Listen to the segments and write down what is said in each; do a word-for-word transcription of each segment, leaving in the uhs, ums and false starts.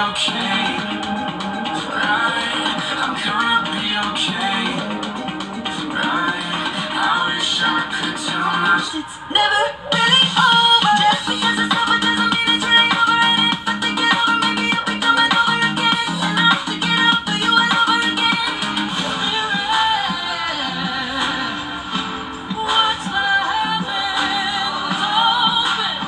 okay. Right, I'm gonna be okay. Right, I wish I could tell myself it's never really over. Just because it's over doesn't mean it's really over. And if I think it over, maybe I'll be coming over again. And I'll have to get over you all over again. You're right. What's the heavens open?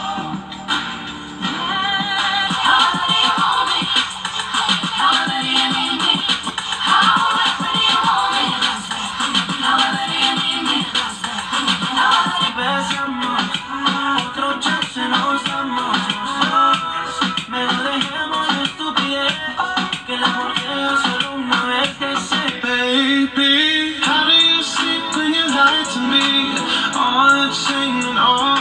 How do you hold me? How do you need me? How do you hold me? How do you need me? Besamos, otro chance nos damos. Mejor dejemos la estupidez, que el amor llega solo una vez que se. Baby, how do you sleep when you lie to me? All the shame and all